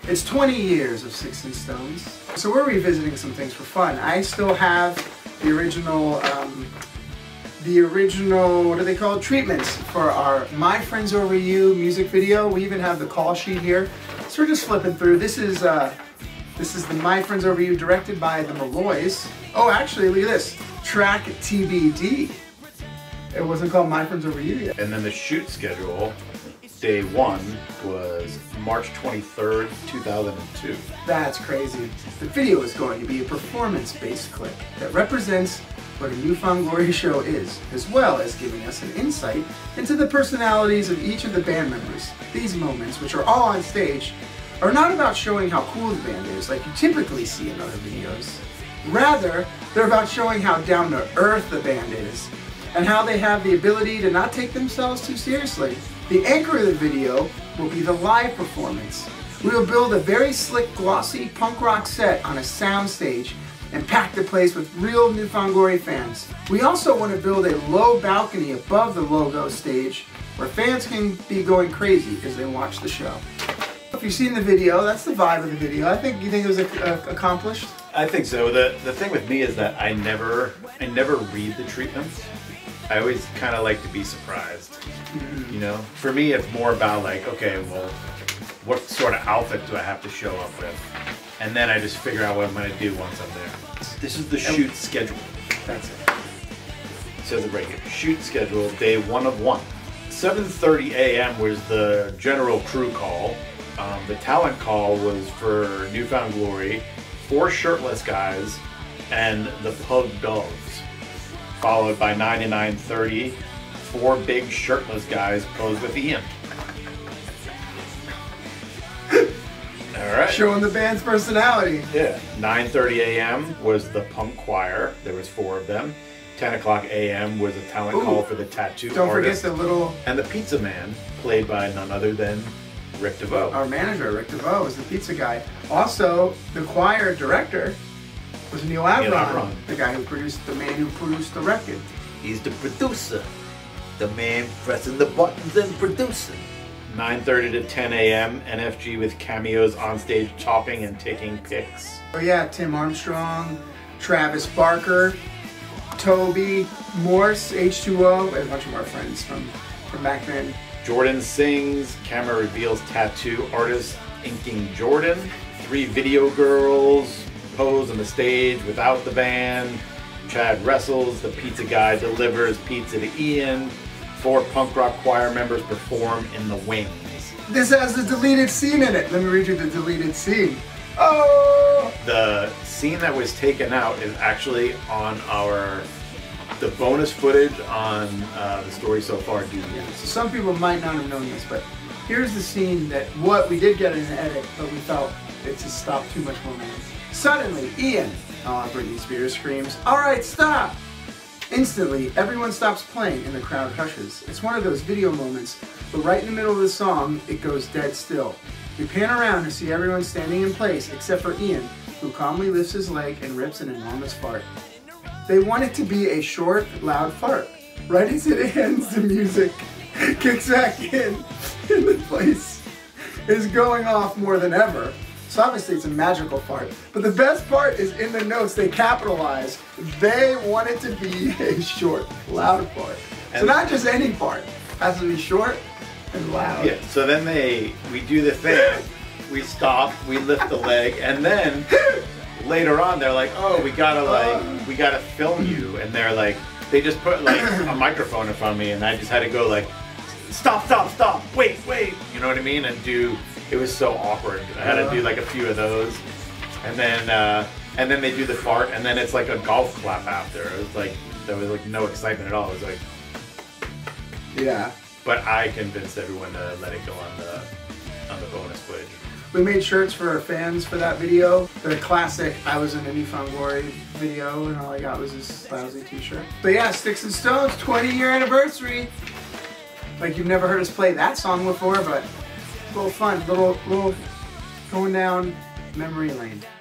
It's 20 years of Sticks and Stones. So we're revisiting some things for fun. I still have the original, what are they called? Treatments for our My Friends Over You music video. We even have the call sheet here. So we're just flipping through. This is the My Friends Over You directed by the Malloys. Oh, actually, look at this. Track TBD. It wasn't called My Friends Over You yet. And then the shoot schedule, day 1 was March 23rd, 2002. That's crazy. The video is going to be a performance-based clip that represents what a New Found Glory show is, as well as giving us an insight into the personalities of each of the band members. These moments, which are all on stage, are not about showing how cool the band is like you typically see in other videos. Rather, they're about showing how down to earth the band is, and how they have the ability to not take themselves too seriously. The anchor of the video will be the live performance. We will build a very slick, glossy punk rock set on a sound stage and pack the place with real New Found Glory fans. We also want to build a low balcony above the logo stage where fans can be going crazy as they watch the show. If you've seen the video, that's the vibe of the video. You think it was accomplished? I think so. The thing with me is that I never read the treatments. I always kind of like to be surprised. You know, for me it's more about like, okay, well, what sort of outfit do I have to show up with? And then I just figure out what I'm going to do once I'm there. This is the shoot schedule. That's it. It says it right here. Shoot schedule, day 1 of 1. 7:30 a.m. was the general crew call. The talent call was for New Found Glory, 4 shirtless guys, and the Pug Dogs. Followed by 9 to 9:30, 4 big shirtless guys posed with Ian. Alright. Showing the band's personality. Yeah. 9:30 a.m. was the punk choir. There was 4 of them. 10 o'clock a.m. was a talent call for the tattoo Don't artist. forget the little... And the pizza man, played by none other than Rick DeVoe. Our manager, Rick DeVoe, was the pizza guy. Also, the choir director was Neil Avron, the guy who produced, the man who produced the record. He's the producer. The man pressing the buttons and producing. 9:30 to 10 a.m. NFG with cameos on stage chopping and taking pics. Oh yeah, Tim Armstrong, Travis Barker, Toby, Morse, H2O, and a bunch of our friends from back then. Jordan sings, camera reveals tattoo artist inking Jordan. 3 video girls pose on the stage without the band. Chad wrestles, the pizza guy delivers pizza to Ian. 4 punk rock choir members perform in the wings. This has the deleted scene in it. Let me read you the deleted scene. Oh! The scene that was taken out is actually on the bonus footage on the Story So Far DVD. So some people might not have known this, but here's the scene that we did get in an edit, but we felt it just stopped too much momentum. Suddenly, Ian, Britney Spears screams, "Alright, stop!" Instantly, everyone stops playing and the crowd hushes. It's one of those video moments, but right in the middle of the song, it goes dead still. We pan around to see everyone standing in place except for Ian, who calmly lifts his leg and rips an enormous fart. They want it to be a short, loud fart. Right as it ends, the music kicks back in and the place is going off more than ever. So obviously it's a magical fart. But the best part is in the notes, they capitalize. They want it to be a short, loud fart. So not just any fart. It has to be short and loud. Yeah, so then we do the thing. We stop, we lift the leg, and then later on they're like, oh, we gotta film you. And they're like, they just put like a microphone in front of me and I just had to go like, stop, stop, stop, wait, wait. You know what I mean? And it was so awkward. I had to do like a few of those. And then they do the fart and then it's like a golf clap after. It was like, there was like no excitement at all. It was like, yeah. But I convinced everyone to let it go on the bonus footage. We made shirts for our fans for that video. The classic I was in a New Found Glory video and all I got was this lousy t-shirt. But yeah, Sticks and Stones 20-year anniversary. Like you've never heard us play that song before, but a little fun, little going down memory lane.